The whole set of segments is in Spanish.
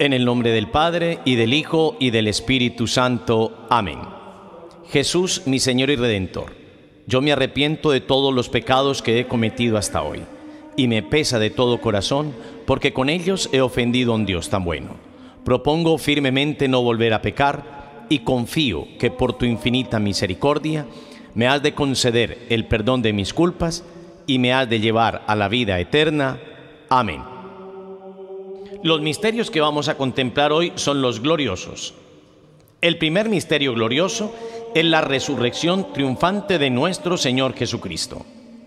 En el nombre del Padre, y del Hijo, y del Espíritu Santo. Amén. Jesús, mi Señor y Redentor, yo me arrepiento de todos los pecados que he cometido hasta hoy, y me pesa de todo corazón, porque con ellos he ofendido a un Dios tan bueno. Propongo firmemente no volver a pecar, y confío que por tu infinita misericordia me has de conceder el perdón de mis culpas, y me has de llevar a la vida eterna. Amén. Los misterios que vamos a contemplar hoy son los gloriosos. El primer misterio glorioso es la resurrección triunfante de nuestro Señor Jesucristo.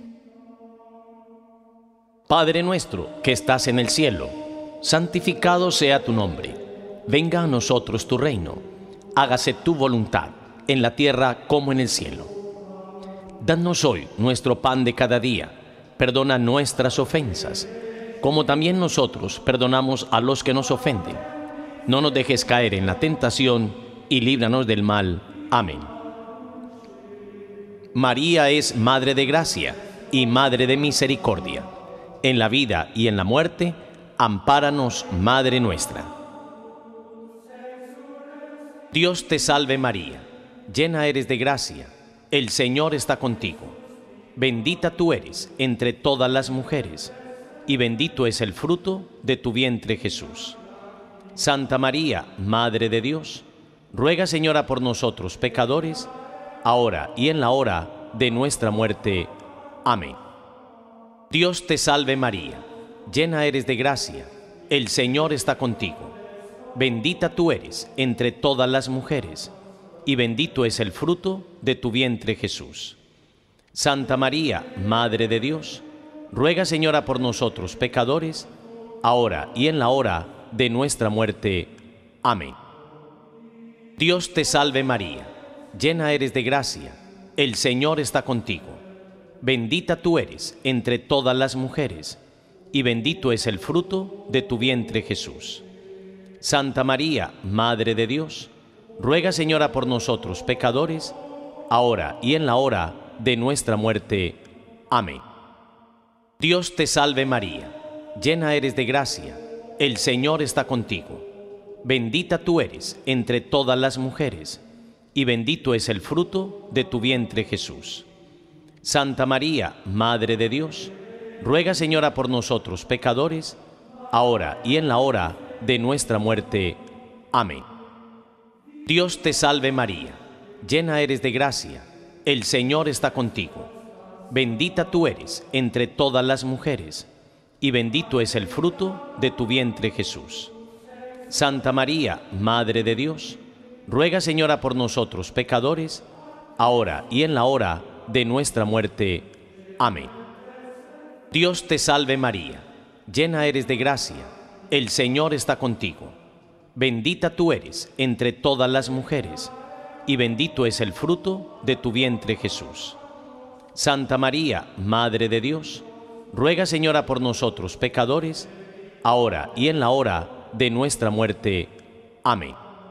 Padre nuestro que estás en el cielo, santificado sea tu nombre. Venga a nosotros tu reino. Hágase tu voluntad, en la tierra como en el cielo. Danos hoy nuestro pan de cada día. Perdona nuestras ofensas, como también nosotros perdonamos a los que nos ofenden. No nos dejes caer en la tentación, y líbranos del mal. Amén. María es Madre de Gracia y Madre de Misericordia. En la vida y en la muerte, ampáranos, Madre nuestra. Dios te salve María, llena eres de gracia, el Señor está contigo. Bendita tú eres entre todas las mujeres, y bendito es el fruto de tu vientre Jesús. Santa María, Madre de Dios, ruega, Señora, por nosotros pecadores, ahora y en la hora de nuestra muerte. Amén. Dios te salve María, llena eres de gracia, el Señor está contigo. Bendita tú eres entre todas las mujeres, y bendito es el fruto de tu vientre Jesús. Santa María, Madre de Dios, ruega, Señora, por nosotros pecadores, ahora y en la hora de nuestra muerte. Amén. Dios te salve María, llena eres de gracia, el Señor está contigo. Bendita tú eres entre todas las mujeres, y bendito es el fruto de tu vientre Jesús. Santa María, Madre de Dios, ruega, Señora, por nosotros pecadores, ahora y en la hora de nuestra muerte. Amén. Dios te salve María, llena eres de gracia, el Señor está contigo. Bendita tú eres entre todas las mujeres, y bendito es el fruto de tu vientre Jesús. Santa María, Madre de Dios, ruega, Señora, por nosotros pecadores, ahora y en la hora de nuestra muerte. Amén. Dios te salve María, llena eres de gracia, el Señor está contigo. Bendita tú eres entre todas las mujeres, y bendito es el fruto de tu vientre Jesús. Santa María, Madre de Dios, ruega, Señora, por nosotros pecadores, ahora y en la hora de nuestra muerte. Amén. Dios te salve María, llena eres de gracia, el Señor está contigo. Bendita tú eres entre todas las mujeres, y bendito es el fruto de tu vientre Jesús. Santa María, Madre de Dios, ruega, Señora, por nosotros pecadores, ahora y en la hora de nuestra muerte. Amén.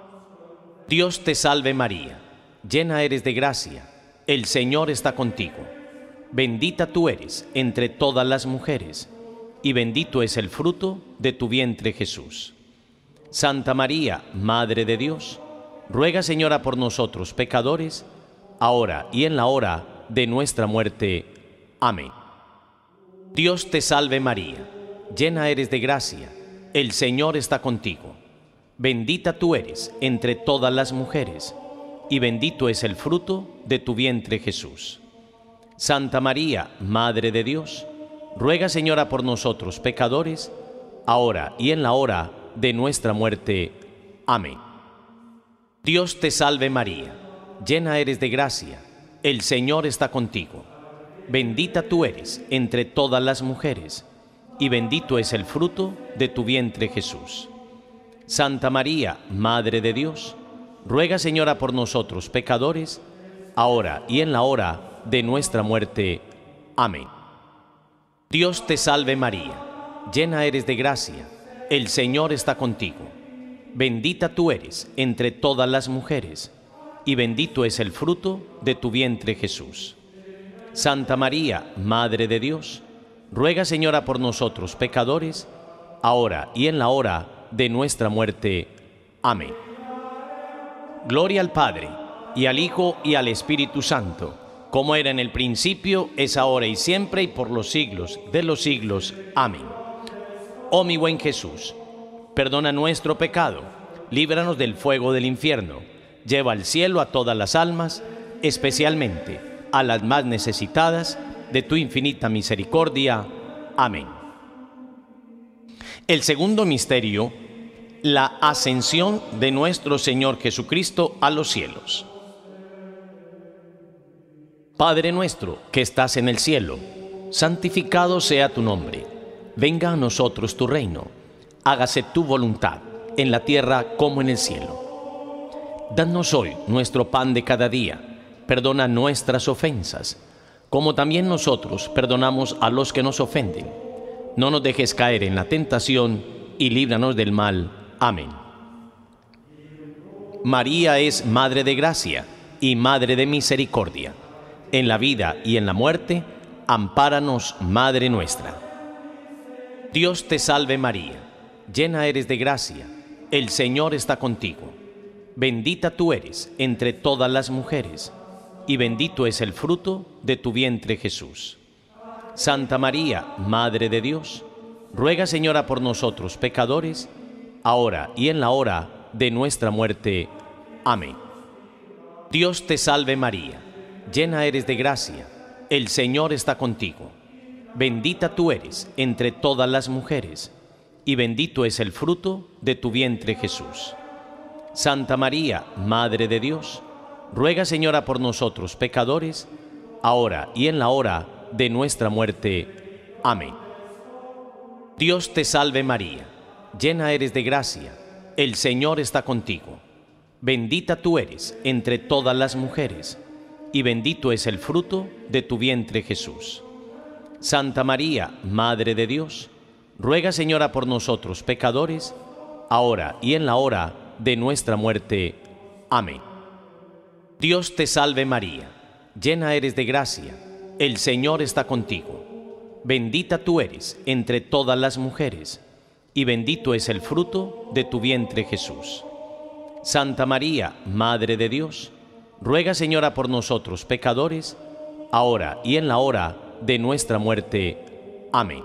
Dios te salve María, llena eres de gracia, el Señor está contigo. Bendita tú eres entre todas las mujeres, y bendito es el fruto de tu vientre Jesús. Santa María, Madre de Dios, ruega, Señora, por nosotros pecadores, ahora y en la hora de nuestra muerte. Amén. Dios te salve María, llena eres de gracia, el Señor está contigo. Bendita tú eres entre todas las mujeres, y bendito es el fruto de tu vientre Jesús. Santa María, Madre de Dios, ruega, Señora, por nosotros pecadores, ahora y en la hora de nuestra muerte. Amén. Dios te salve María, llena eres de gracia, el Señor está contigo. Bendita tú eres entre todas las mujeres, y bendito es el fruto de tu vientre Jesús. Santa María, Madre de Dios, ruega, Señora, por nosotros pecadores, ahora y en la hora de nuestra muerte. Amén. Dios te salve María, llena eres de gracia, el Señor está contigo. Bendita tú eres entre todas las mujeres, y bendito es el fruto de tu vientre Jesús. Santa María, Madre de Dios, ruega, Señora, por nosotros pecadores, ahora y en la hora de nuestra muerte. Amén. Gloria al Padre, y al Hijo, y al Espíritu Santo, como era en el principio, es ahora y siempre, y por los siglos de los siglos. Amén. Oh mi buen Jesús, perdona nuestro pecado, líbranos del fuego del infierno, lleva al cielo a todas las almas, especialmente a las más necesitadas de tu infinita misericordia. Amén. El segundo misterio, la ascensión de nuestro Señor Jesucristo a los cielos. Padre nuestro que estás en el cielo, santificado sea tu nombre. Venga a nosotros tu reino. Hágase tu voluntad, en la tierra como en el cielo. Danos hoy nuestro pan de cada día. Perdona nuestras ofensas, como también nosotros perdonamos a los que nos ofenden. No nos dejes caer en la tentación y líbranos del mal. Amén. María es Madre de Gracia y Madre de Misericordia. En la vida y en la muerte, ampáranos, Madre nuestra. Dios te salve María, llena eres de gracia, el Señor está contigo. Bendita tú eres entre todas las mujeres, y bendito es el fruto de tu vientre Jesús. Santa María, Madre de Dios, ruega, Señora, por nosotros pecadores, ahora y en la hora de nuestra muerte. Amén. Dios te salve María, llena eres de gracia, el Señor está contigo. Bendita tú eres entre todas las mujeres, y bendito es el fruto de tu vientre Jesús. Santa María, Madre de Dios, ruega, Señora, por nosotros pecadores, ahora y en la hora de nuestra muerte. Amén. Dios te salve María, llena eres de gracia, el Señor está contigo. Bendita tú eres entre todas las mujeres, y bendito es el fruto de tu vientre Jesús. Santa María, Madre de Dios, ruega, Señora, por nosotros pecadores, ahora y en la hora de nuestra muerte. Amén. Dios te salve María, llena eres de gracia, el Señor está contigo. Bendita tú eres entre todas las mujeres, y bendito es el fruto de tu vientre Jesús. Santa María, Madre de Dios, ruega, Señora, por nosotros pecadores, ahora y en la hora de nuestra muerte. Amén.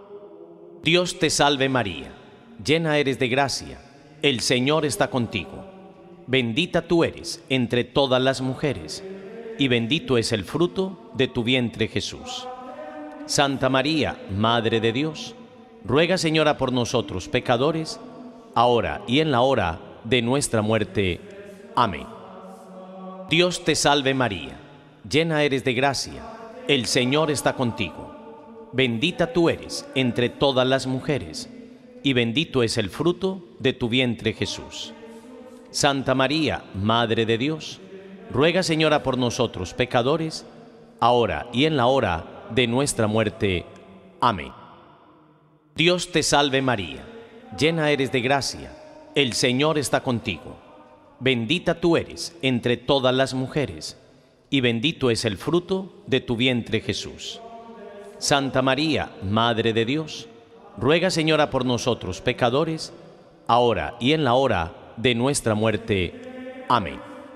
Dios te salve María, llena eres de gracia, el Señor está contigo. Bendita tú eres entre todas las mujeres, y bendito es el fruto de tu vientre Jesús. Santa María, Madre de Dios, ruega, Señora, por nosotros pecadores, ahora y en la hora de nuestra muerte. Amén. Dios te salve María, llena eres de gracia, el Señor está contigo. Bendita tú eres entre todas las mujeres, y bendito es el fruto de tu vientre Jesús. Santa María, Madre de Dios, ruega, Señora, por nosotros pecadores, ahora y en la hora de nuestra muerte. Amén. Dios te salve María, llena eres de gracia, el Señor está contigo. Bendita tú eres entre todas las mujeres, y bendito es el fruto de tu vientre Jesús. Santa María, Madre de Dios, ruega, Señora, por nosotros pecadores, ahora y en la hora de nuestra muerte. Amén.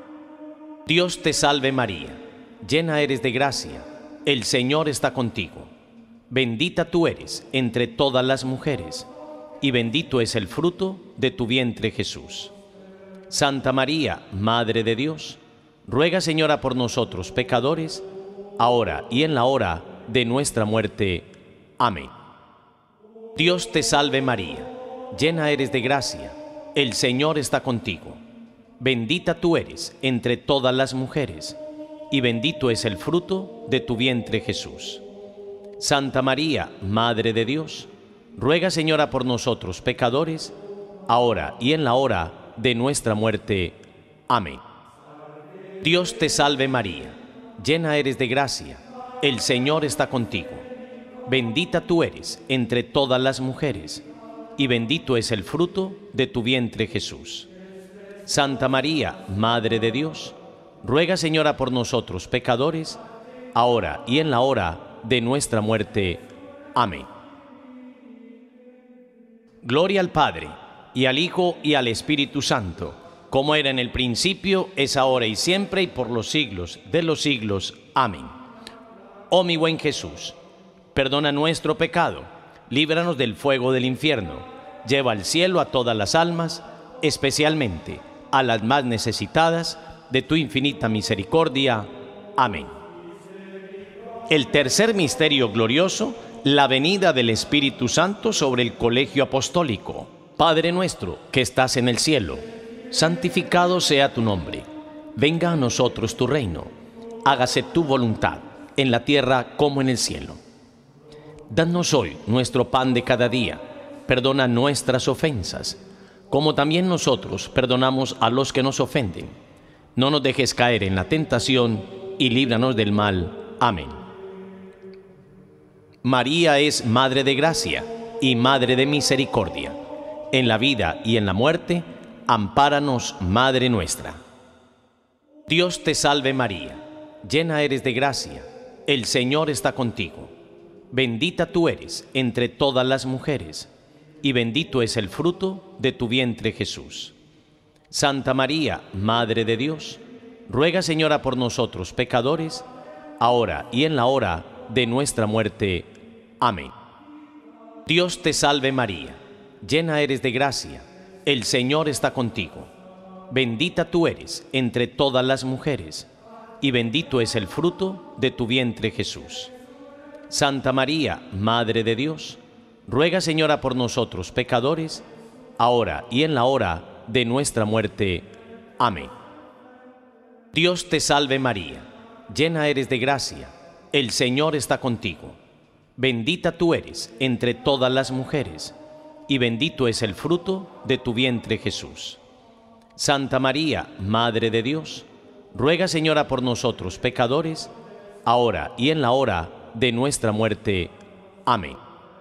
Dios te salve María, llena eres de gracia, el Señor está contigo. Bendita tú eres entre todas las mujeres, y bendito es el fruto de tu vientre Jesús. Santa María, Madre de Dios, ruega, Señora, por nosotros pecadores, ahora y en la hora de nuestra muerte. Amén. Dios te salve María, llena eres de gracia, el Señor está contigo. Bendita tú eres entre todas las mujeres, y bendito es el fruto de tu vientre Jesús. Santa María, Madre de Dios, ruega, Señora, por nosotros pecadores, ahora y en la hora de nuestra muerte. Amén. Dios te salve María, llena eres de gracia, el Señor está contigo. Bendita tú eres entre todas las mujeres, y bendito es el fruto de tu vientre Jesús. Santa María, Madre de Dios, ruega, Señora, por nosotros pecadores, ahora y en la hora de nuestra muerte. Amén. Gloria al Padre, y al Hijo, y al Espíritu Santo, como era en el principio, es ahora y siempre, y por los siglos de los siglos. Amén. Oh mi buen Jesús, perdona nuestro pecado, líbranos del fuego del infierno, lleva al cielo a todas las almas, especialmente a las más necesitadas de tu infinita misericordia. Amén. El tercer misterio glorioso, la venida del Espíritu Santo sobre el colegio apostólico. Padre nuestro que estás en el cielo, santificado sea tu nombre. Venga a nosotros tu reino. Hágase tu voluntad, en la tierra como en el cielo. Danos hoy nuestro pan de cada día. Perdona nuestras ofensas, como también nosotros perdonamos a los que nos ofenden. No nos dejes caer en la tentación y líbranos del mal. Amén. María es Madre de Gracia y Madre de Misericordia. En la vida y en la muerte, ampáranos, Madre nuestra. Dios te salve María, llena eres de gracia, el Señor está contigo. Bendita tú eres entre todas las mujeres, y bendito es el fruto de tu vientre Jesús. Santa María, Madre de Dios, ruega, Señora, por nosotros pecadores, ahora y en la hora de nuestra muerte. Amén. Dios te salve María, llena eres de gracia, el Señor está contigo. Bendita tú eres entre todas las mujeres, y bendito es el fruto de tu vientre Jesús. Santa María, Madre de Dios, ruega, Señora, por nosotros pecadores, ahora y en la hora de nuestra muerte. Amén. Dios te salve María, llena eres de gracia, el Señor está contigo. Bendita tú eres entre todas las mujeres, y bendito es el fruto de tu vientre Jesús. Santa María, Madre de Dios, ruega, Señora, por nosotros pecadores, ahora y en la hora de nuestra muerte. Amén.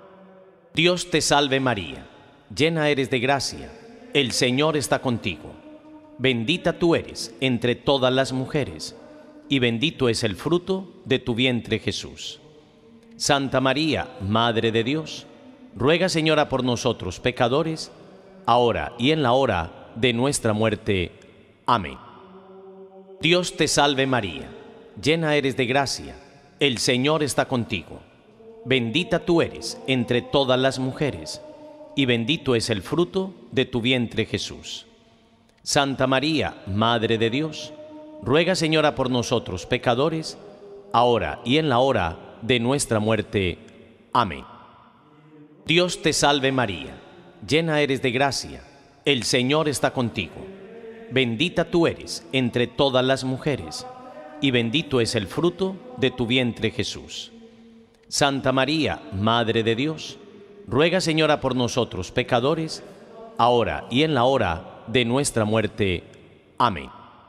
Dios te salve María, llena eres de gracia, el Señor está contigo. Bendita tú eres entre todas las mujeres, y bendito es el fruto de tu vientre Jesús. Santa María, Madre de Dios, ruega, Señora, por nosotros pecadores, ahora y en la hora de nuestra muerte. Amén. Dios te salve María, llena eres de gracia, el Señor está contigo. Bendita tú eres entre todas las mujeres, y bendito es el fruto de tu vientre Jesús. Santa María, Madre de Dios, ruega, Señora, por nosotros pecadores, ahora y en la hora de nuestra muerte. Amén. Dios te salve María, llena eres de gracia, el Señor está contigo. Bendita tú eres entre todas las mujeres, y bendito es el fruto de tu vientre Jesús. Santa María, Madre de Dios, ruega, Señora, por nosotros pecadores, ahora y en la hora de nuestra muerte. Amén.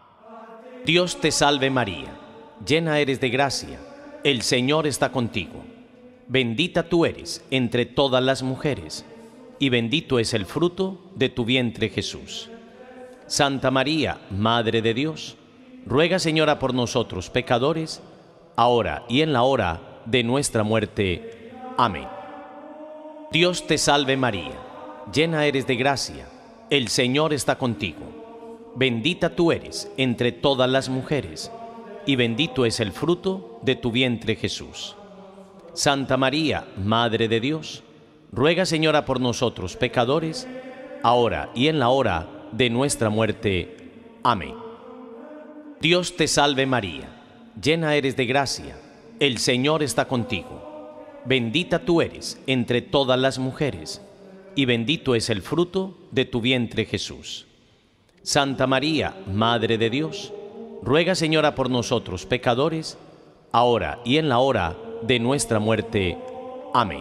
Dios te salve María, llena eres de gracia, el Señor está contigo. Bendita tú eres entre todas las mujeres, y bendito es el fruto de tu vientre Jesús. Santa María, Madre de Dios, ruega, Señora, por nosotros pecadores, ahora y en la hora de nuestra muerte. Amén. Dios te salve María, llena eres de gracia, el Señor está contigo. Bendita tú eres entre todas las mujeres, y bendito es el fruto de tu vientre Jesús. Santa María, Madre de Dios, ruega, Señora, por nosotros pecadores, ahora y en la hora de nuestra muerte. Amén. Dios te salve María, llena eres de gracia, el Señor está contigo. Bendita tú eres entre todas las mujeres, y bendito es el fruto de tu vientre Jesús. Santa María, Madre de Dios, ruega, Señora, por nosotros pecadores, ahora y en la hora de nuestra muerte. Amén.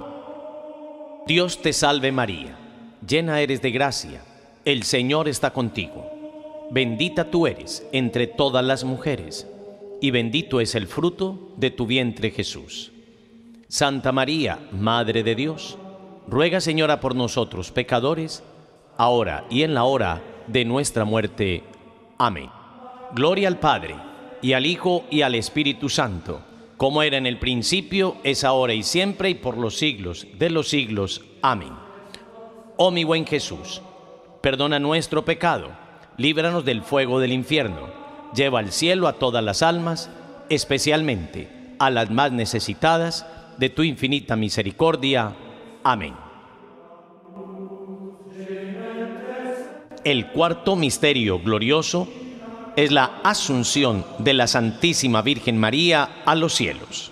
Dios te salve María, llena eres de gracia, el Señor está contigo. Bendita tú eres entre todas las mujeres, y bendito es el fruto de tu vientre Jesús. Santa María, Madre de Dios, ruega, Señora, por nosotros pecadores, ahora y en la hora de nuestra muerte. Amén. Gloria al Padre, y al Hijo, y al Espíritu Santo, como era en el principio, es ahora y siempre, y por los siglos de los siglos. Amén. Oh mi buen Jesús, perdona nuestro pecado, líbranos del fuego del infierno, lleva al cielo a todas las almas, especialmente a las más necesitadas de tu infinita misericordia. Amén. El cuarto misterio glorioso es la asunción de la Santísima Virgen María a los cielos.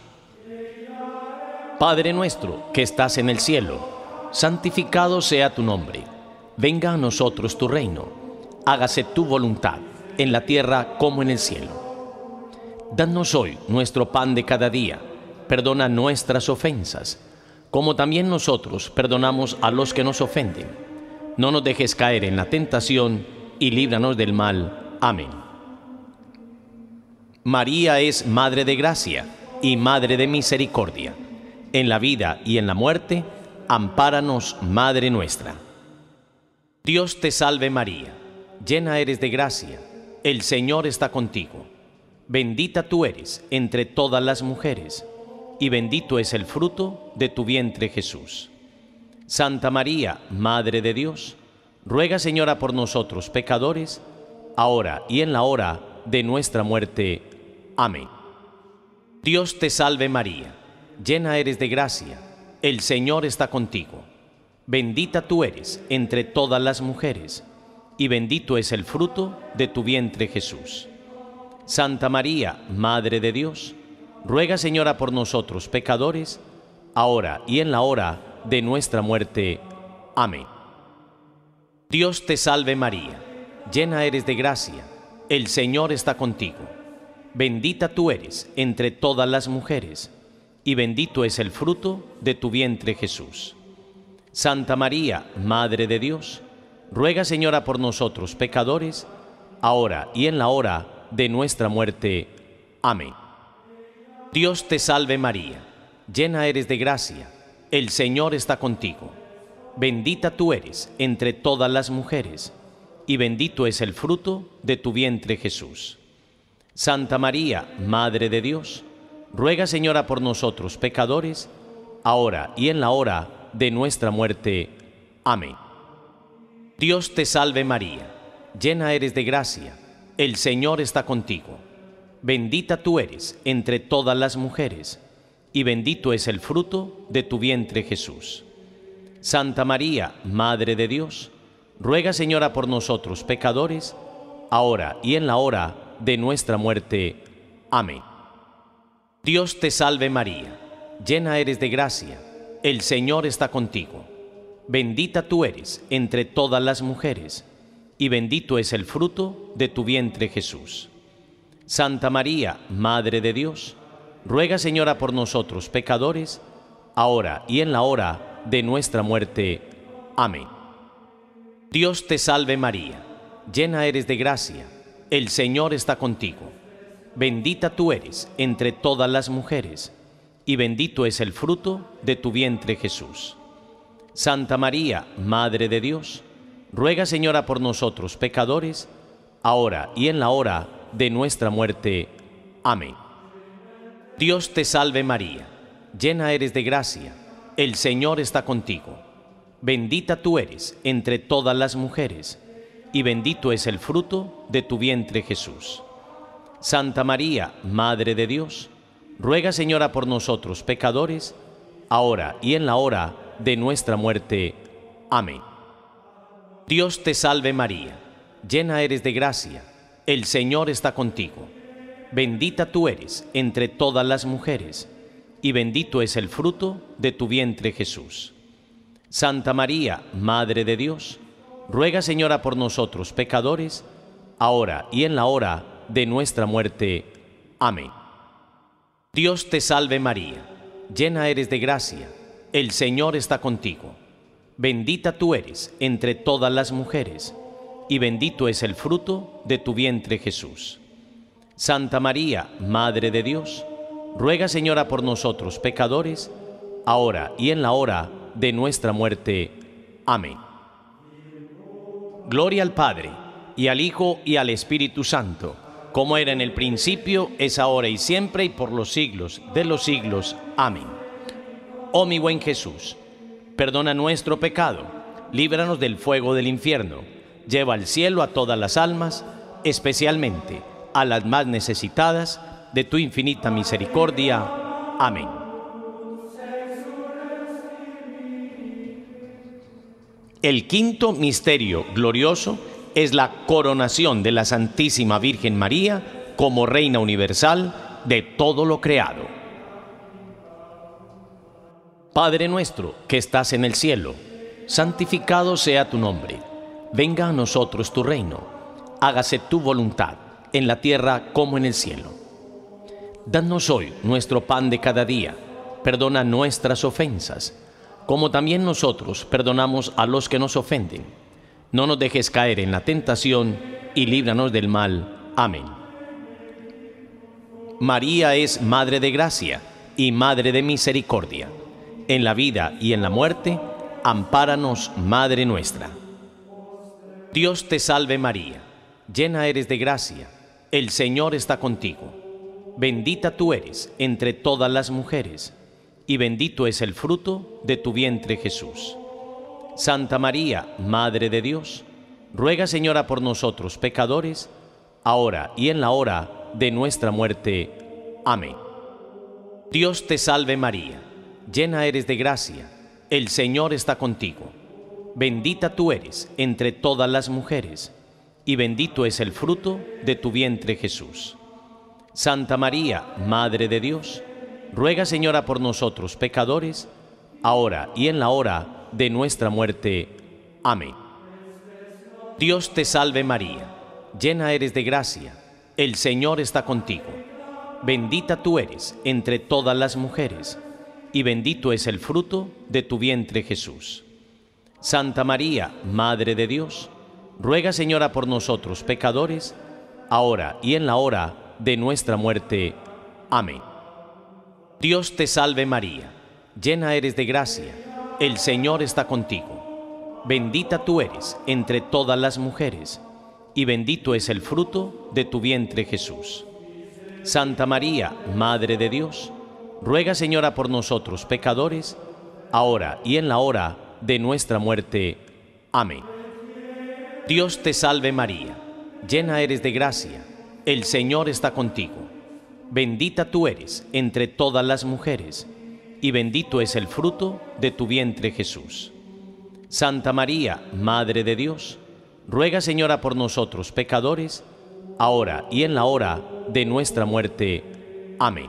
Padre nuestro que estás en el cielo, santificado sea tu nombre. Venga a nosotros tu reino. Hágase tu voluntad, en la tierra como en el cielo. Danos hoy nuestro pan de cada día. Perdona nuestras ofensas, como también nosotros perdonamos a los que nos ofenden. No nos dejes caer en la tentación y líbranos del mal. Amén. María es Madre de Gracia y Madre de Misericordia. En la vida y en la muerte, ampáranos, Madre nuestra. Dios te salve María, llena eres de gracia, el Señor está contigo. Bendita tú eres entre todas las mujeres, y bendito es el fruto de tu vientre Jesús. Santa María, Madre de Dios, ruega Señora por nosotros pecadores, ahora y en la hora de nuestra muerte. Amén. Dios te salve María, llena eres de gracia, el Señor está contigo. Bendita tú eres entre todas las mujeres, y bendito es el fruto de tu vientre Jesús. Santa María, Madre de Dios, ruega Señora por nosotros pecadores, ahora y en la hora de nuestra muerte. Amén. Dios te salve María, llena eres de gracia, el Señor está contigo. Bendita tú eres entre todas las mujeres, y bendito es el fruto de tu vientre Jesús. Santa María, Madre de Dios, ruega Señora por nosotros pecadores, ahora y en la hora de nuestra muerte. Amén. Dios te salve María, llena eres de gracia, el Señor está contigo. Bendita tú eres entre todas las mujeres, y bendito es el fruto de tu vientre Jesús. Santa María, Madre de Dios, ruega Señora por nosotros pecadores, ahora y en la hora de nuestra muerte. Amén. Dios te salve María, llena eres de gracia, el Señor está contigo. Bendita tú eres entre todas las mujeres, y bendito es el fruto de tu vientre Jesús. Santa María, Madre de Dios, ruega Señora por nosotros pecadores, ahora y en la hora de nuestra muerte. Amén. Dios te salve María, llena eres de gracia, el Señor está contigo. Bendita tú eres entre todas las mujeres, y bendito es el fruto de tu vientre Jesús. Santa María, Madre de Dios, ruega Señora por nosotros pecadores, ahora y en la hora de nuestra muerte. Amén. Dios te salve María, llena eres de gracia, el Señor está contigo. Bendita tú eres entre todas las mujeres, y bendito es el fruto de tu vientre Jesús. Santa María, Madre de Dios, ruega Señora por nosotros pecadores, ahora y en la hora de nuestra muerte. Amén. Dios te salve María, llena eres de gracia, el Señor está contigo. Bendita tú eres entre todas las mujeres, y bendito es el fruto de tu vientre Jesús. Santa María, Madre de Dios, ruega Señora por nosotros pecadores, ahora y en la hora de nuestra muerte. Amén. Dios te salve María, llena eres de gracia, el Señor está contigo. Bendita tú eres entre todas las mujeres, y bendito es el fruto de tu vientre Jesús. Santa María, Madre de Dios, ruega Señora por nosotros pecadores, ahora y en la hora de nuestra muerte. Amén. Dios te salve María, llena eres de gracia, el Señor está contigo. Bendita tú eres entre todas las mujeres, y bendito es el fruto de tu vientre Jesús. Santa María, Madre de Dios, ruega Señora por nosotros pecadores, ahora y en la hora de nuestra muerte. Amén. Gloria al Padre, y al Hijo, y al Espíritu Santo, como era en el principio, es ahora y siempre, y por los siglos de los siglos. Amén. Oh mi buen Jesús, perdona nuestro pecado, líbranos del fuego del infierno, lleva al cielo a todas las almas, especialmente a las más necesitadas de tu infinita misericordia. Amén. El quinto misterio glorioso es la coronación de la Santísima Virgen María como Reina Universal de todo lo creado. Padre nuestro que estás en el cielo, santificado sea tu nombre. Venga a nosotros tu reino. Hágase tu voluntad, en la tierra como en el cielo. Danos hoy nuestro pan de cada día. Perdona nuestras ofensas, como también nosotros perdonamos a los que nos ofenden. No nos dejes caer en la tentación y líbranos del mal. Amén. María es Madre de Gracia y Madre de Misericordia. En la vida y en la muerte, ampáranos, Madre nuestra. Dios te salve María, llena eres de gracia, el Señor está contigo. Bendita tú eres entre todas las mujeres, y bendito es el fruto de tu vientre Jesús. Santa María, Madre de Dios, ruega Señora por nosotros pecadores, ahora y en la hora de nuestra muerte. Amén. Dios te salve María, llena eres de gracia, el Señor está contigo. Bendita tú eres entre todas las mujeres, y bendito es el fruto de tu vientre Jesús. Santa María, Madre de Dios, ruega Señora por nosotros pecadores, ahora y en la hora de nuestra muerte. Amén. Dios te salve María, llena eres de gracia, el Señor está contigo. Bendita tú eres entre todas las mujeres, y bendito es el fruto de tu vientre Jesús. Santa María, Madre de Dios, ruega Señora por nosotros pecadores, ahora y en la hora de nuestra muerte. Amén. Dios te salve María, llena eres de gracia, el Señor está contigo. Bendita tú eres entre todas las mujeres, y bendito es el fruto de tu vientre Jesús. Santa María, Madre de Dios, ruega Señora por nosotros pecadores, ahora y en la hora de nuestra muerte. Amén. Dios te salve María, llena eres de gracia, el Señor está contigo. Bendita tú eres entre todas las mujeres, y bendito es el fruto de tu vientre Jesús. Santa María, Madre de Dios, ruega Señora por nosotros pecadores, ahora y en la hora de nuestra muerte. Amén.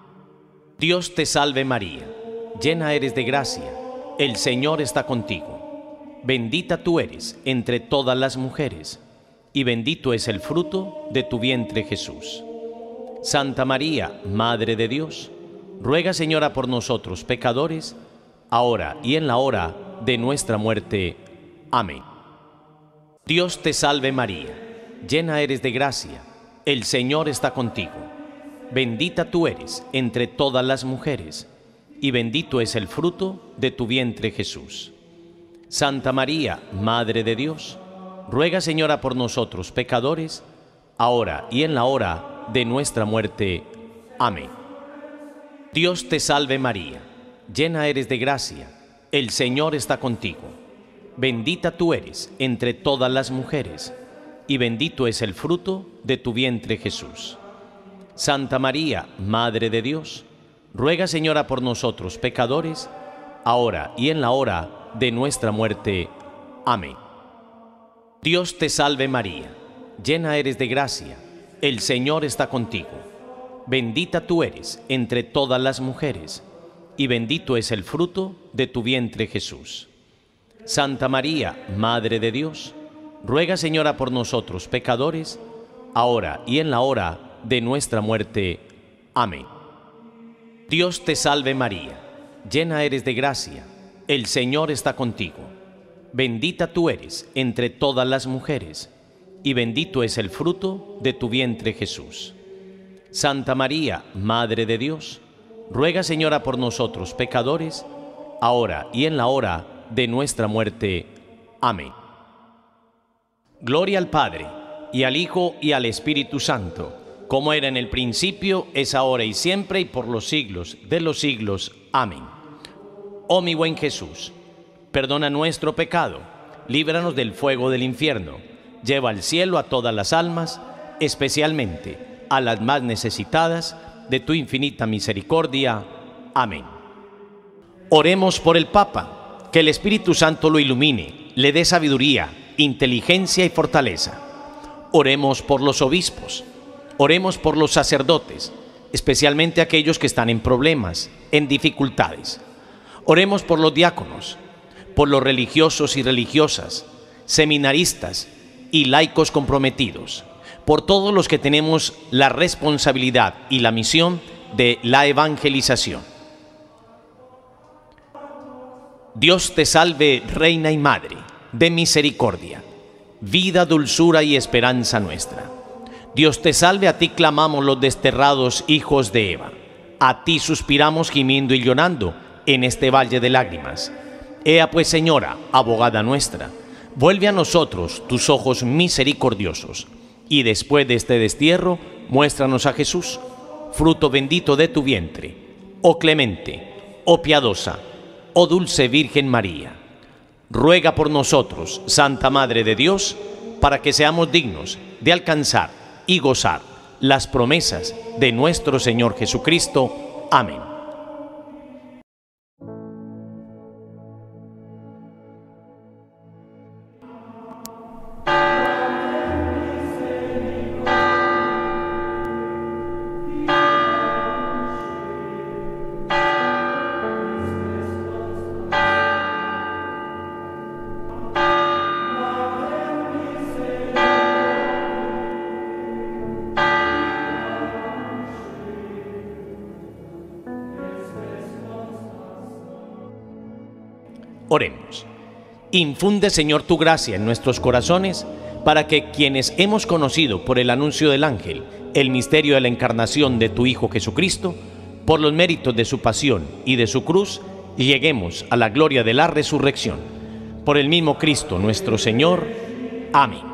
Dios te salve María, llena eres de gracia, el Señor está contigo. Bendita tú eres entre todas las mujeres, y bendito es el fruto de tu vientre Jesús. Santa María, Madre de Dios, ruega Señora por nosotros pecadores, ahora y en la hora de nuestra muerte. Amén. Dios te salve María, llena eres de gracia, el Señor está contigo. Bendita tú eres entre todas las mujeres, y bendito es el fruto de tu vientre Jesús. Santa María, Madre de Dios, ruega Señora por nosotros pecadores, ahora y en la hora de nuestra muerte. Amén. Dios te salve María, llena eres de gracia, el Señor está contigo. Bendita tú eres entre todas las mujeres, y bendito es el fruto de tu vientre Jesús. Santa María, Madre de Dios, ruega Señora por nosotros pecadores, ahora y en la hora de nuestra muerte. Amén. Dios te salve María, llena eres de gracia, el Señor está contigo. Bendita tú eres entre todas las mujeres, y bendito es el fruto de tu vientre Jesús. Santa María, Madre de Dios, ruega Señora por nosotros pecadores, ahora y en la hora de nuestra muerte. Amén. Dios te salve María, llena eres de gracia, el Señor está contigo. Bendita tú eres entre todas las mujeres, y bendito es el fruto de tu vientre Jesús. Santa María, Madre de Dios, ruega Señora por nosotros pecadores, ahora y en la hora de nuestra muerte. Amén. Gloria al Padre, y al Hijo, y al Espíritu Santo, como era en el principio, es ahora y siempre, y por los siglos de los siglos. Amén. Oh mi buen Jesús, perdona nuestro pecado, líbranos del fuego del infierno, lleva al cielo a todas las almas, especialmente a las más necesitadas de tu infinita misericordia. Amén. Oremos por el Papa, que el Espíritu Santo lo ilumine, le dé sabiduría, inteligencia y fortaleza. Oremos por los obispos, oremos por los sacerdotes, especialmente aquellos que están en problemas, en dificultades. Oremos por los diáconos, por los religiosos y religiosas, seminaristas y laicos comprometidos, por todos los que tenemos la responsabilidad y la misión de la evangelización. Dios te salve, Reina y Madre, de misericordia, vida, dulzura y esperanza nuestra. Dios te salve, a ti clamamos los desterrados hijos de Eva. A ti suspiramos gimiendo y llorando en este valle de lágrimas. Ea pues, Señora, abogada nuestra, vuelve a nosotros tus ojos misericordiosos, y después de este destierro, muéstranos a Jesús, fruto bendito de tu vientre. Oh clemente, oh piadosa, oh dulce Virgen María, ruega por nosotros, Santa Madre de Dios, para que seamos dignos de alcanzar y gozar las promesas de nuestro Señor Jesucristo. Amén. Oremos. Infunde, Señor, tu gracia en nuestros corazones, para que quienes hemos conocido por el anuncio del ángel el misterio de la encarnación de tu Hijo Jesucristo, por los méritos de su pasión y de su cruz, lleguemos a la gloria de la resurrección. Por el mismo Cristo nuestro Señor. Amén.